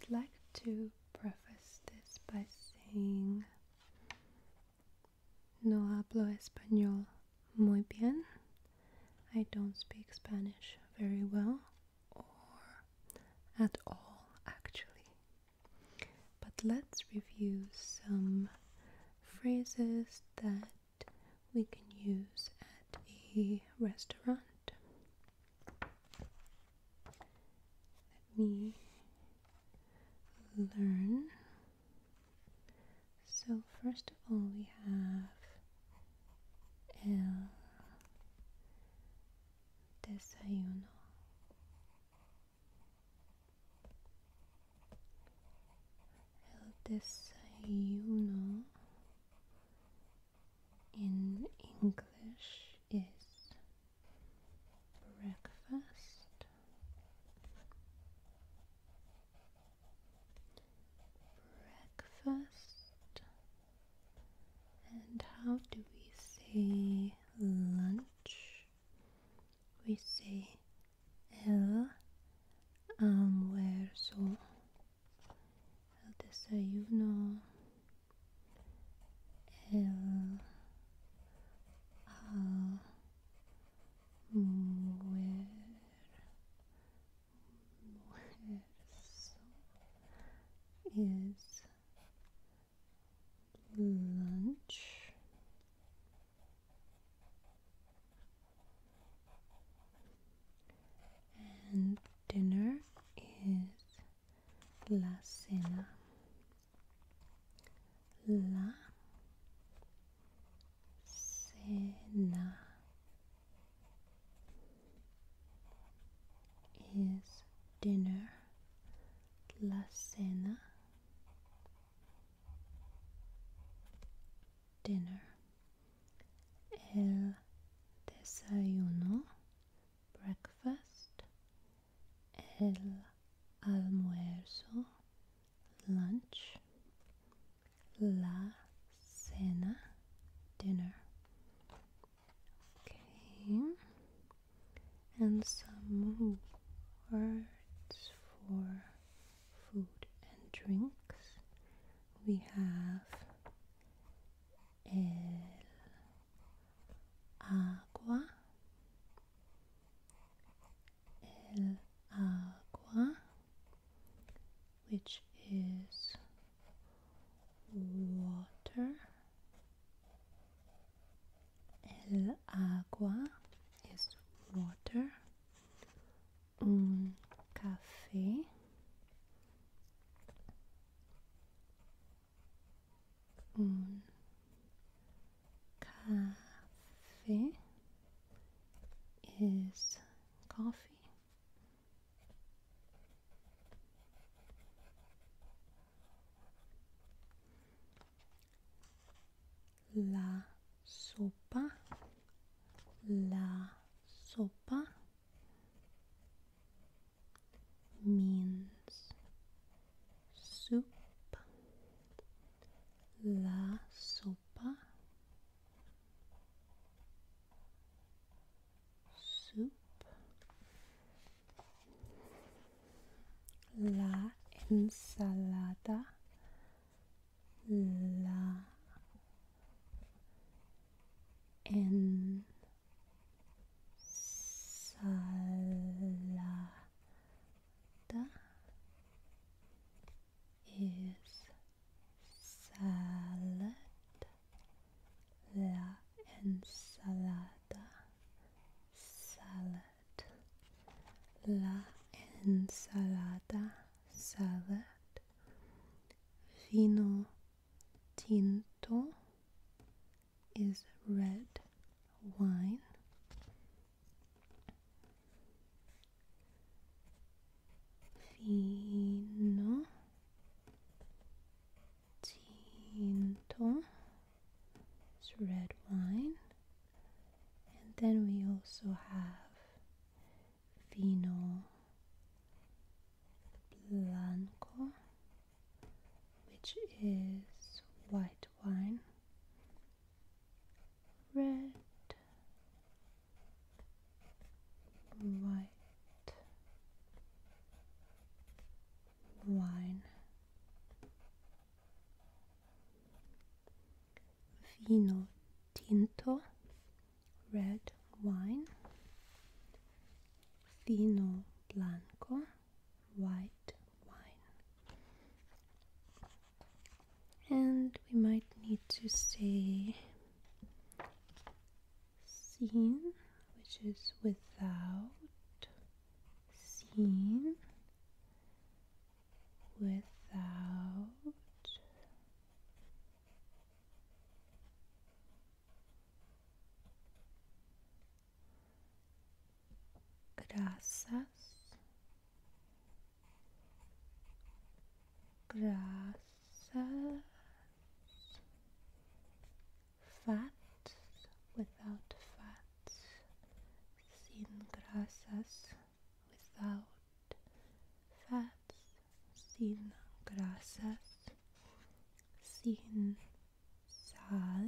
I'd like to preface this by saying no hablo español muy bien. I don't speak Spanish very well, or at all actually. But let's review some phrases that we can use at a restaurant. Let me learn. So first of all we have el desayuno. El desayuno in English is breakfast. Breakfast. And how do we say lunch? We say el almuerzo. El desayuno. El almuerzo is lunch. And dinner is la cena. La cena is dinner. La cena, dinner. El desayuno, breakfast. El almuerzo, lunch. La cena, dinner. Okay. And some words for food and drinks. We have el agua, which is water. El agua is water. Un café. Un café is coffee. La sopa. La sopa means soup. La sopa, soup. La ensalada. La ensalada is salad. La ensalada, salad. La ensalada, salad. Vino tinto is red wine. Vino tinto is red wine. And then we also have vino blanco, which is white wine. Red, white wine. Vino tinto, red wine. Vino blanco, white wine. And we might need to say sin, which is without, sin, without, grasas, grasas, fats, without fats, sin grasas, without fats, sin grasas, sin sal,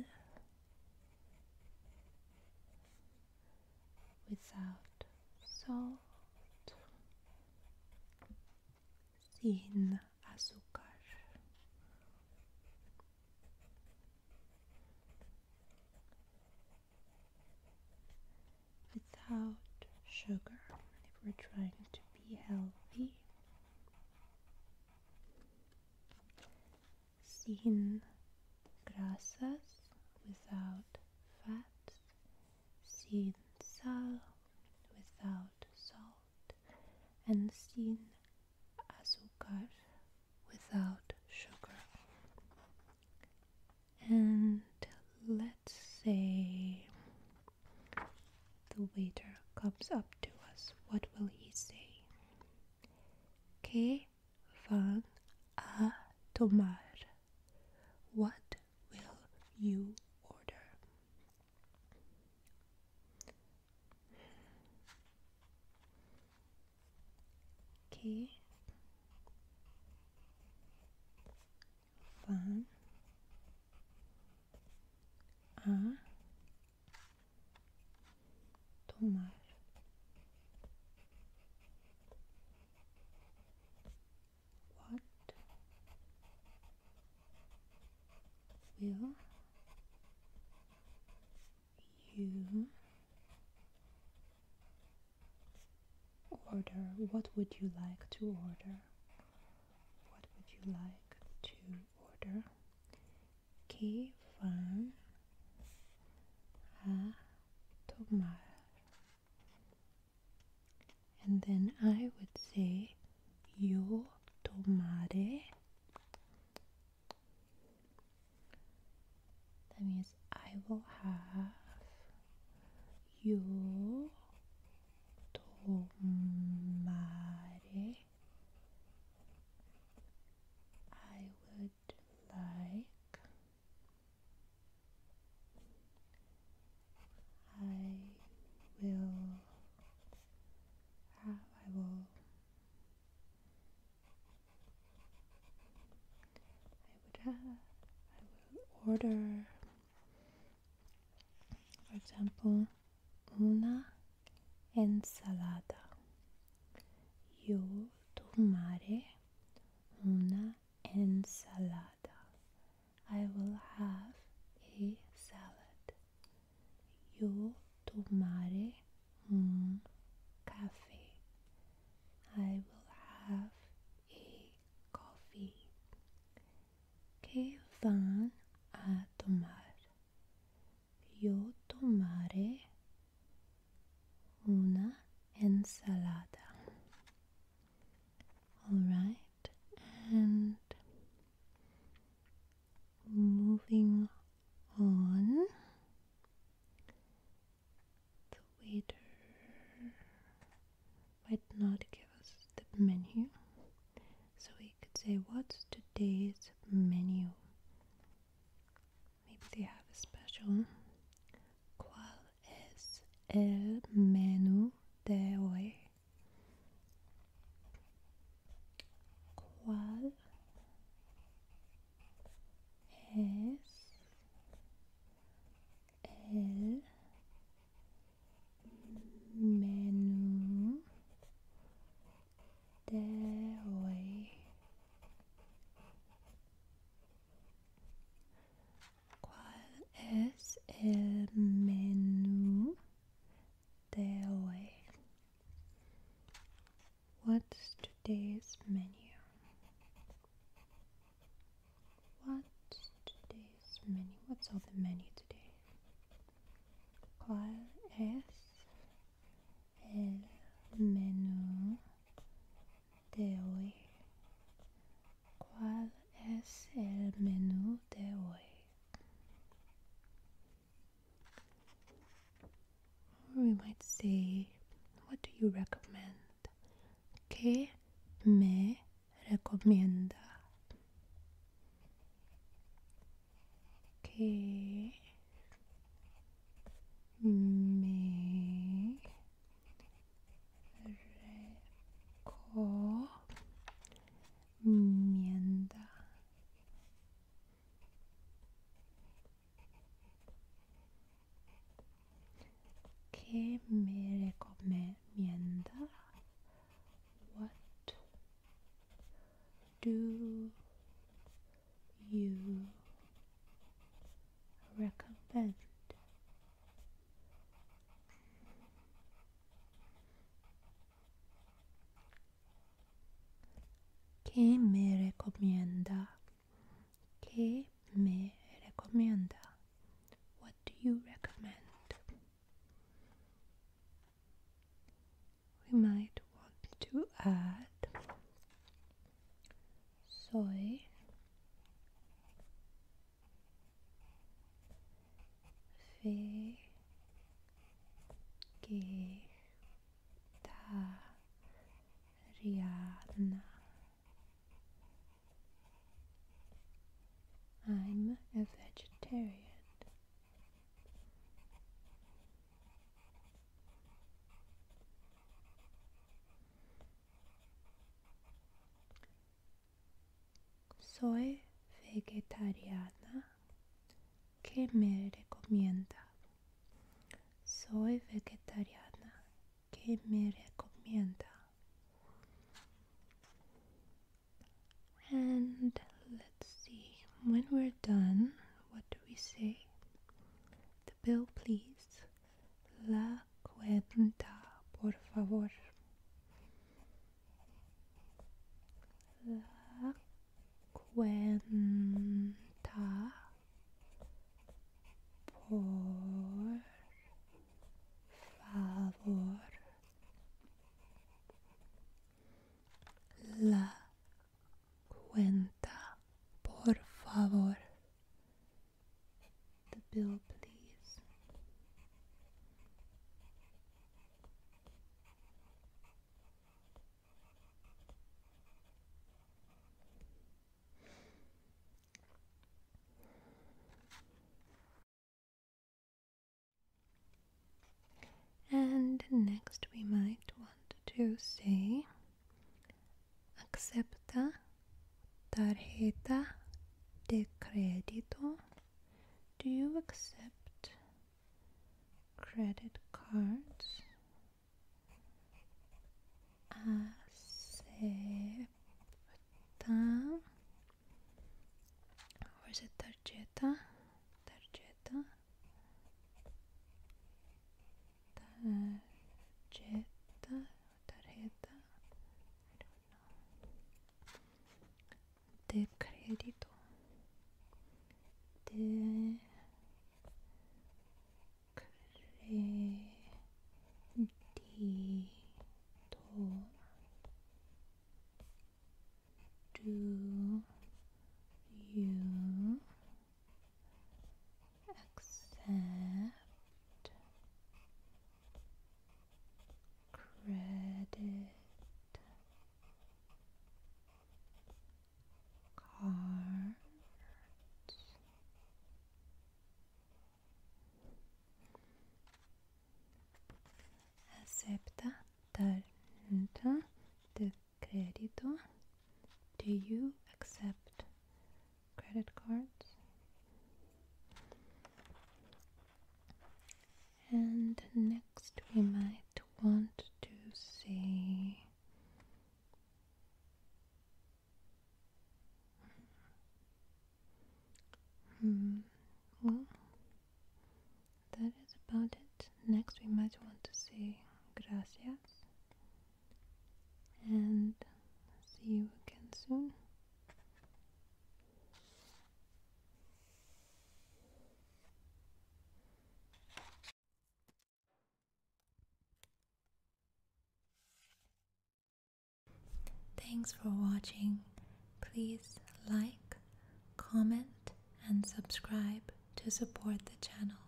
without salt, sin azúcar. Without sugar, if we're trying to be healthy. Sin grasas, without fats. Sin sal, without salt. And sin azúcar, without sugar. And let's say the waiter comes up to us. What will he say? ¿Qué van a tomar? What will you order? ¿Qué van a tomar? What will you order? What would you like to order? What would you like to order? ¿Qué van a tomar? And then I would say yo tomaré. That means I will have. Yo tomaré. I would like. I will have. I will order, for example, una ensalada. Yo tomaré una ensalada. I will have a salad. Yo tomaré un café. I will have a coffee. ¿Qué van a tomar? Yo tomaré una ensalada. Alright, and moving on, the waiter might not give us the menu, so we could say, what's today's menu? Maybe they have a special. ¿Cuál es el menú de hoy? ¿Cuál es el menú de hoy? ¿Cuál might say, what do you recommend? ¿Qué me recomienda? ¿Qué me recomienda? ¿Qué me recomienda? What do you recommend? ¿Qué me recomienda? ¿Qué me recomienda? What do you recommend? We might want to add soy vegetariana. I'm a vegetarian. Soy vegetariana. ¿Qué me recomienda? Soy vegetariana. ¿Qué me recomienda? And let's see, when we're done, what do we say? The bill, please. La cuenta, por favor. La cuenta, por favor. La cuenta, por favor. The bill, please. And next we might want to say acepta tarjeta de crédito. Do you accept credit cards? Acepta, or is it tarjeta? Tarjeta. Tarjeta. Tarjeta. I don't know. De crédito. De crédito. Do you accept credit cards? Acepta tarjeta de crédito. Do you accept credit cards? And next we might want to say well, that is about it. Next we might want to say gracias and see you again soon. Thanks for watching. Please like, comment, and subscribe to support the channel.